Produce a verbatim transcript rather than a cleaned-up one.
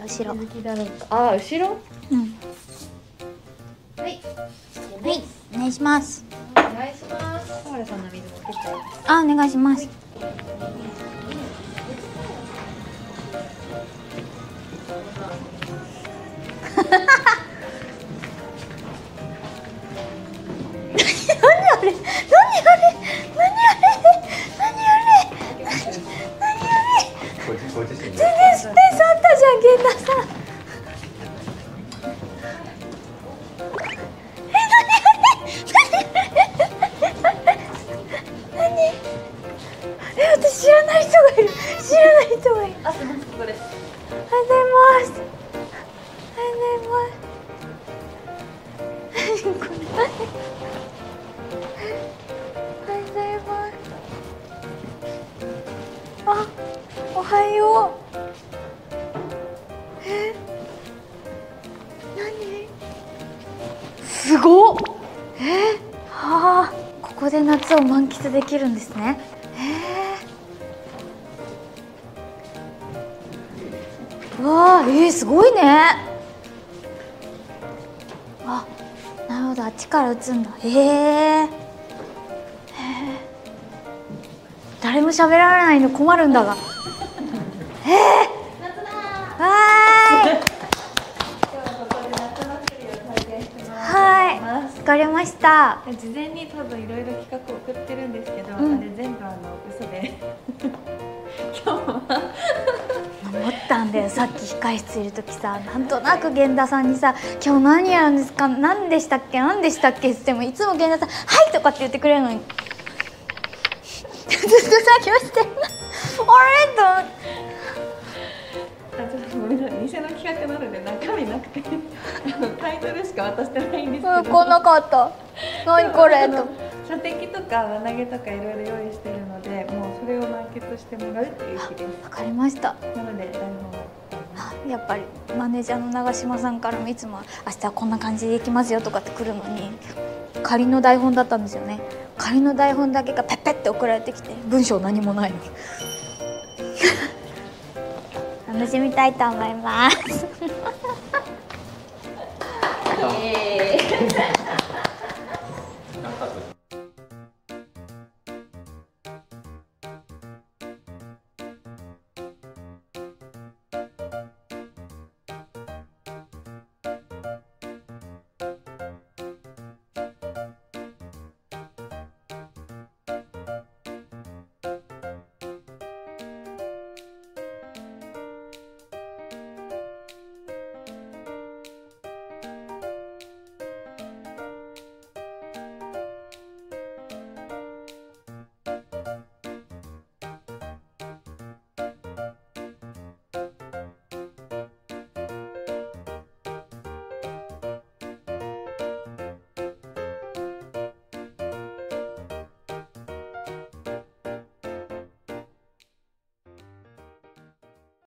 後ろ。 好きだろうか。あ、後ろ。 うん。 はい。 はい、お願いします。 お願いします。小原さんの水も結構。 あ、お願いします。何あれ？何あれ？何あれ？何あれ？何あれ？全然スペースあったじゃん、源田さん。え、何あれ？何？え、私知らない人がいる。知らない人がいる。 あ、すみません、これ。 おはようございます。おはようございます。何これ？おはようございます。あ、おはよう。え？何？すごっ。え？はあ、ここで夏を満喫できるんですね。えー、わあ、えー、すごいね。あ、なるほど、あっちから打つんだ。へえ。へえ。誰も喋らないの困るんだが。ええ。わーい。はい、わかりました。 事前に多分いろいろ企画を送ってるんですけど、 うん、 あれ全部あの嘘で今日は思ったんだよ、さっき控室いる時さ、なんとなく源田さんにさ「今日何やるんですか、何でしたっけ何でしたっけ」っつってもいつも源田さん「はい」とかって言ってくれるのにずっと作業してるのあれと思って。 あ、ちょっとごめんなさい、偽の企画なので中身なくてあのタイトルしか渡してないんですけど、 うん、こんなかった何これと。 射的とか輪投げとかいろいろ用意してるので、もうそれを満喫してもらうっていう日です。 わかりました。 なので台本をやっぱりマネージャーの長嶋さんからもいつも「明日はこんな感じでいきますよ」とかって来るのに、仮の台本だったんですよね。仮の台本だけがペッペって送られてきて、文章何もないの楽しみたいと思います。 イエーイ